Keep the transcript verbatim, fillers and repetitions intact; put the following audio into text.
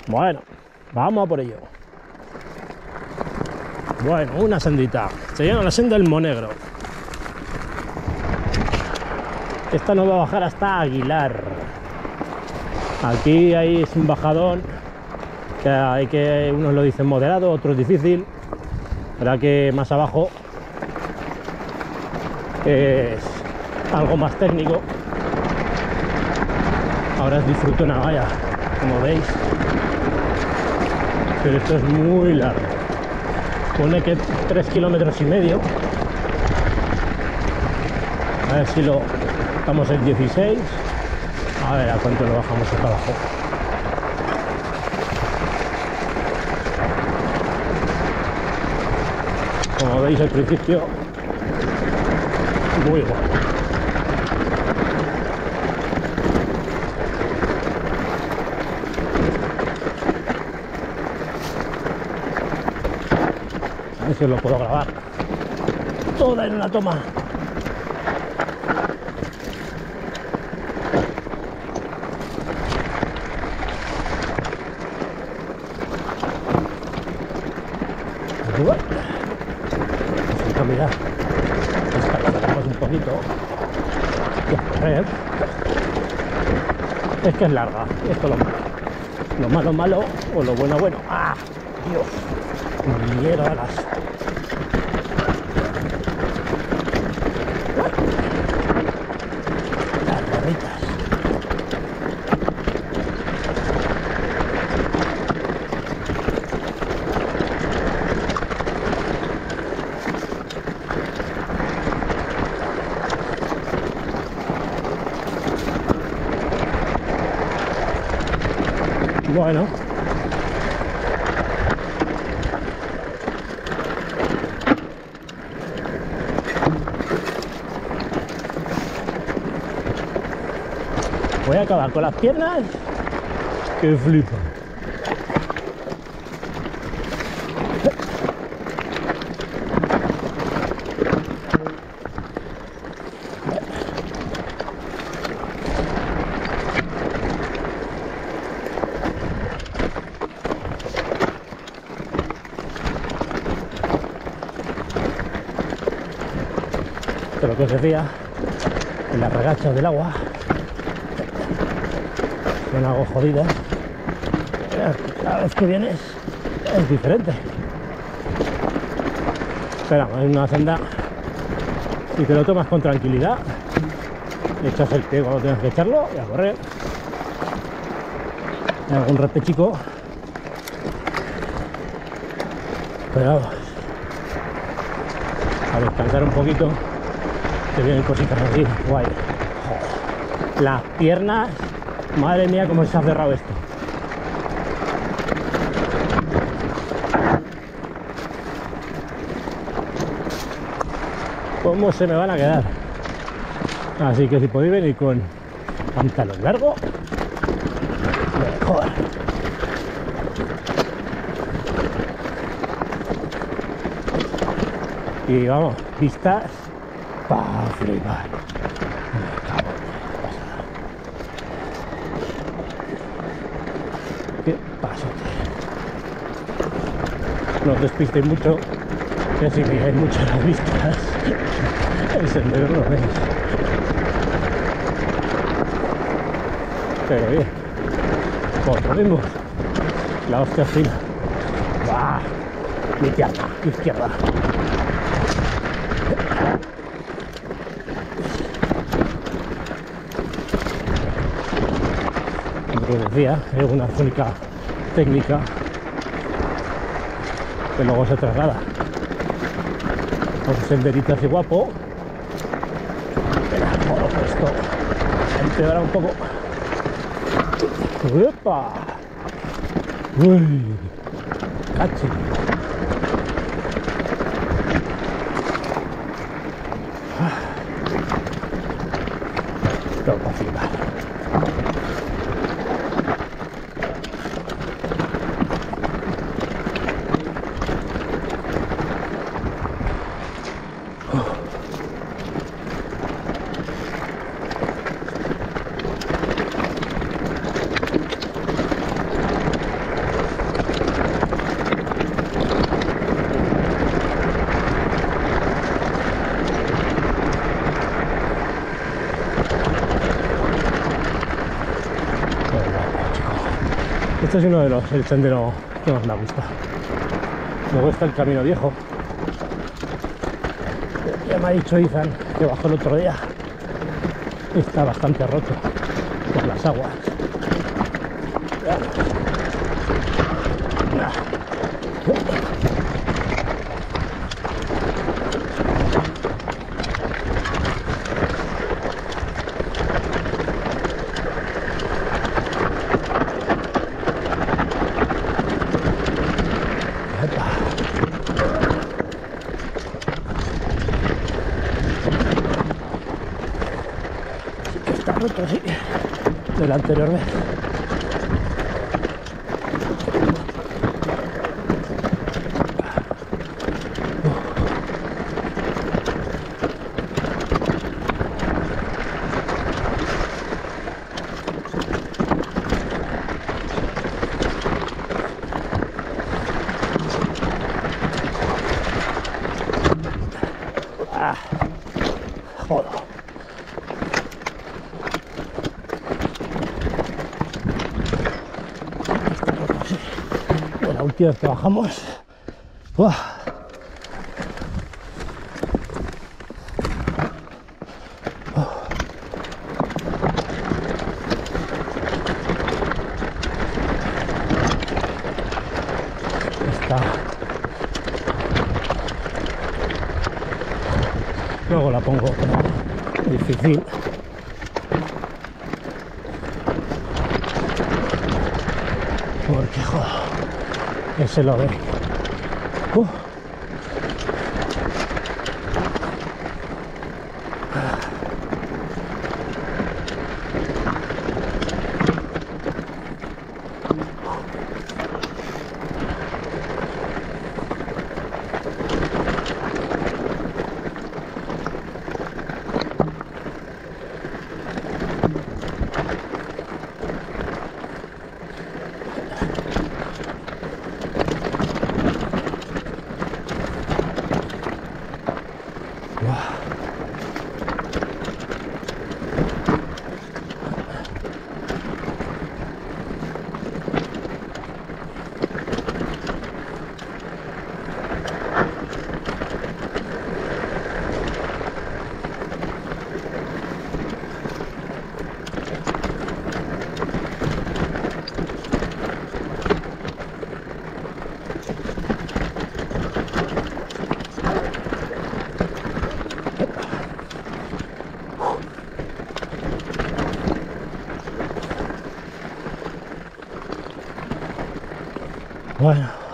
Bueno, vamos a por ello. Bueno, una sendita. Se llama la senda del Monegro. Esta nos va a bajar hasta Aguilar. Aquí hay es un bajadón que hay que, unos lo dicen moderado, otros difícil. Verá que más abajo es algo más técnico. Ahora es disfrutona, vaya, como veis. Pero esto es muy largo. Pone que tres kilómetros y medio. A ver si lo estamos en dieciséis. A ver a cuánto lo bajamos acá abajo. Como veis al principio, muy bueno. A ver si os lo puedo grabar toda en una toma. Bueno, pues mirad, esta la sacamos un poquito y a correr. Es que es larga, esto es lo malo. Lo malo malo o lo bueno bueno. ¡Ah! Dios, mierdas. Las perritas. Bueno, voy a acabar con las piernas que flipo. Pero lo que os decía, en las regachas del agua son algo jodidas. Cada vez que vienes es diferente. Pero es una senda, si te lo tomas con tranquilidad, echas el pie cuando tengas que echarlo y a correr. Hay algún repechico, pero vamos, a descansar un poquito. Te vienen cositas así, guay. Joder. Las piernas, madre mía, cómo se ha cerrado esto. Cómo se me van a quedar. Así que si podéis venir con pantalón largo, mejor. Y vamos, vistas para flipar. Qué pasote. No os despistéis mucho, que si fijáis mucho las vistas, el sendero lo veis. Pero bien, otro mismo. La hostia fina. ¡Bah! Mi pierna, izquierda. Como decía, es una única técnica que luego se traslada por senderito así guapo. Pero por esto empeora un poco. ¡Epa! ¡Uy! ¡Cachi! Todo para flipar. Este es uno de los, el sendero que más me gusta. Luego está el camino viejo. Ya me ha dicho Ethan que bajó el otro día. Está bastante roto por las aguas. Sí que está roto, sí, de la anterior vez. Ah, joder. Está roto, sí. Bueno, la última vez que bajamos. ¡Uah! Está. Luego la pongo, pero difícil. Porque, joder, ese lo ve. Uh. Bueno.